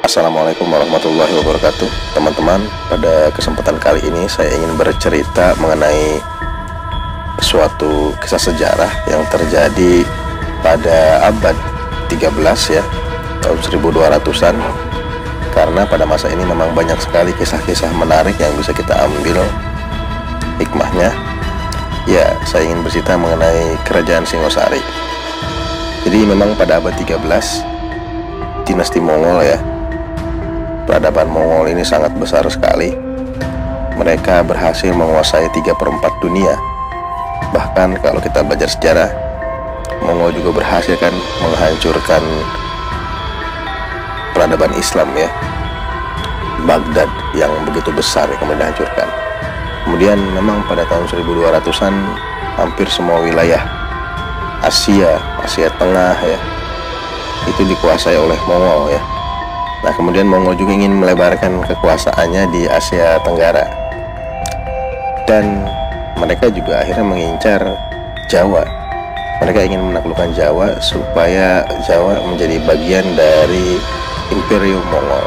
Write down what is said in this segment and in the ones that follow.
Assalamualaikum warahmatullahi wabarakatuh. Teman-teman, pada kesempatan kali ini saya ingin bercerita mengenai suatu kisah sejarah yang terjadi pada abad 13 ya, tahun 1200-an. Karena pada masa ini memang banyak sekali kisah-kisah menarik yang bisa kita ambil hikmahnya. Ya, saya ingin bercerita mengenai kerajaan Singosari. Jadi memang pada abad 13 dinasti Mongol ya, peradaban Mongol ini sangat besar sekali. Mereka berhasil menguasai 3/4 dunia. Bahkan kalau kita belajar sejarah, Mongol juga berhasil kan menghancurkan peradaban Islam ya, Baghdad yang begitu besar yang kemudian dihancurkan. Kemudian memang pada tahun 1200-an hampir semua wilayah Asia Tengah ya itu dikuasai oleh Mongol ya. Nah, kemudian Mongol juga ingin melebarkan kekuasaannya di Asia Tenggara, dan mereka juga akhirnya mengincar Jawa. Mereka ingin menaklukkan Jawa supaya Jawa menjadi bagian dari Imperium Mongol.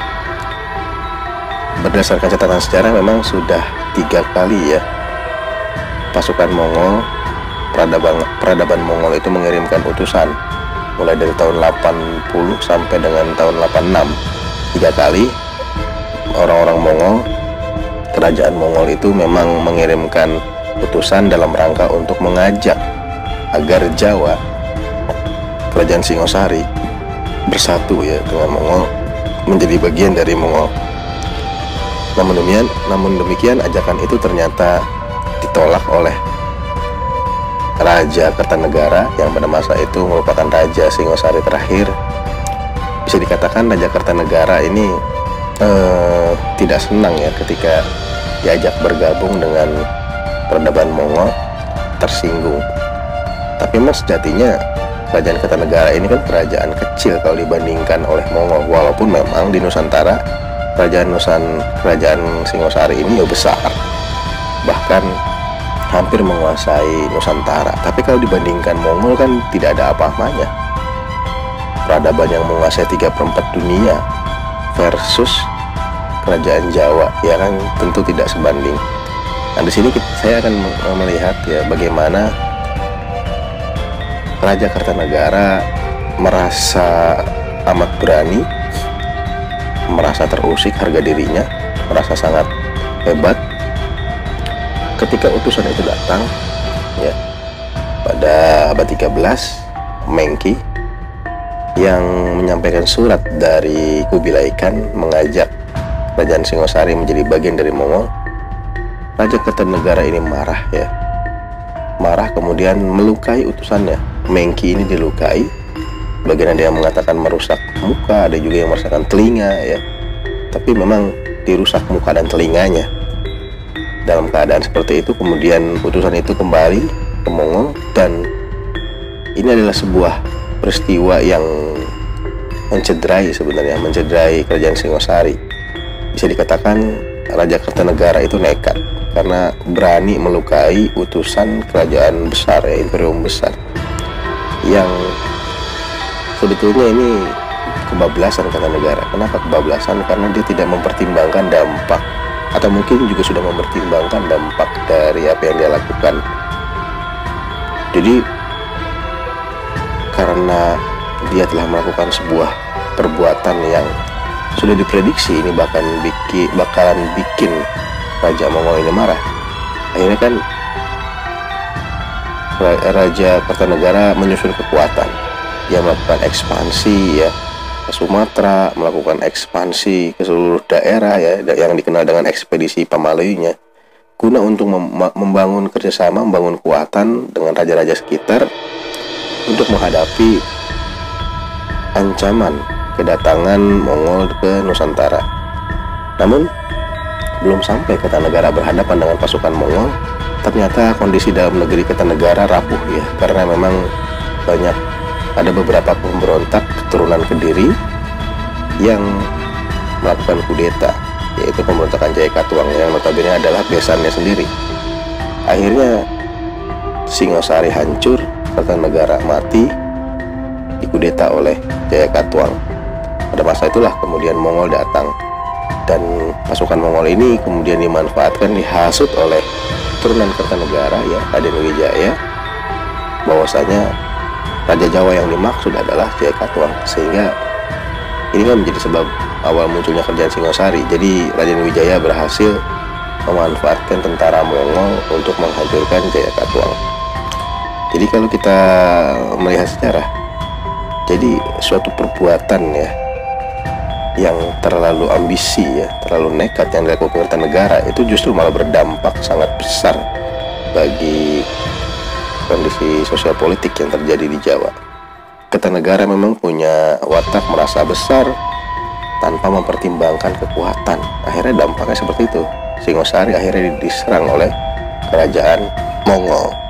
Berdasarkan catatan sejarah memang sudah 3 kali ya pasukan Mongol, peradaban Mongol itu mengirimkan utusan mulai dari tahun 80 sampai dengan tahun 86. 3 kali orang-orang Mongol, kerajaan Mongol itu memang mengirimkan utusan dalam rangka untuk mengajak agar Jawa, kerajaan Singosari, bersatu ya dengan Mongol, menjadi bagian dari Mongol. Namun demikian ajakan itu ternyata ditolak oleh Raja Kertanegara yang pada masa itu merupakan Raja Singosari terakhir. Bisa dikatakan Raja Kertanegara ini tidak senang ya ketika diajak bergabung dengan peradaban Mongol, tersinggung. Tapi memang sejatinya Kerajaan Kertanegara ini kan kerajaan kecil kalau dibandingkan oleh Mongol. Walaupun memang di Nusantara kerajaan Singosari ini ya besar, bahkan hampir menguasai Nusantara. Tapi kalau dibandingkan Mongol kan tidak ada apa-apanya. Peradaban yang menguasai 3/4 dunia versus kerajaan Jawa ya kan tentu tidak sebanding. Nah, di sini saya akan melihat ya bagaimana Raja Kertanegara merasa amat berani, merasa terusik harga dirinya, merasa sangat hebat ketika utusan itu datang ya pada abad 13, Mengki yang menyampaikan surat dari Kubilai Khan mengajak kerajaan Singosari menjadi bagian dari Mongol. Raja Kertanegara ini marah ya, marah kemudian melukai utusannya. Mengki ini dilukai, bagian ada yang mengatakan merusak muka, ada juga yang merusakkan telinga ya, tapi memang dirusak muka dan telinganya. Dalam keadaan seperti itu kemudian utusan itu kembali ke Mongol, dan ini adalah sebuah peristiwa yang mencederai kerajaan Singosari. Bisa dikatakan Raja Kertanegara itu nekat karena berani melukai utusan kerajaan besar ya, imperium besar, yang sebetulnya ini kebablasan Kertanegara. Kenapa kebablasan? Karena dia tidak mempertimbangkan dampak, atau mungkin juga sudah mempertimbangkan dampak dari apa yang dia lakukan. Jadi karena dia telah melakukan sebuah perbuatan yang sudah diprediksi ini bakalan bikin Raja Mongol ini marah, akhirnya kan Raja Kertanegara menyusun kekuatan. Dia melakukan ekspansi ya ke Sumatera, melakukan ekspansi ke seluruh daerah ya yang dikenal dengan ekspedisi Pamalayunya, guna untuk membangun kerjasama, membangun kekuatan dengan raja-raja sekitar untuk menghadapi ancaman kedatangan Mongol ke Nusantara. Namun belum sampai Kertanegara berhadapan dengan pasukan Mongol, ternyata kondisi dalam negeri Kertanegara rapuh ya, karena memang ada beberapa pemberontak keturunan Kediri yang melakukan kudeta, yaitu pemberontakan Jayakatwang yang notabene adalah besannya sendiri. Akhirnya Singosari hancur, Kertanegara mati, dikudeta oleh Jayakatwang. Pada masa itulah kemudian Mongol datang, dan pasukan Mongol ini kemudian dimanfaatkan, dihasut oleh turunan Kertanegara ya, Raden Wijaya, bahwasanya Raja Jawa yang dimaksud adalah Jaya Katuang, sehingga ini kan menjadi sebab awal munculnya kerajaan Singosari. Jadi Raden Wijaya berhasil memanfaatkan tentara Mongol untuk menghancurkan Jaya Katuang. Jadi kalau kita melihat sejarah, jadi suatu perbuatan ya yang terlalu ambisi ya, terlalu nekat yang dilakukan Kertanegara itu justru malah berdampak sangat besar bagi kondisi sosial politik yang terjadi di Jawa. Kertanegara memang punya watak merasa besar tanpa mempertimbangkan kekuatan. Akhirnya dampaknya seperti itu. Singosari akhirnya diserang oleh kerajaan Mongol.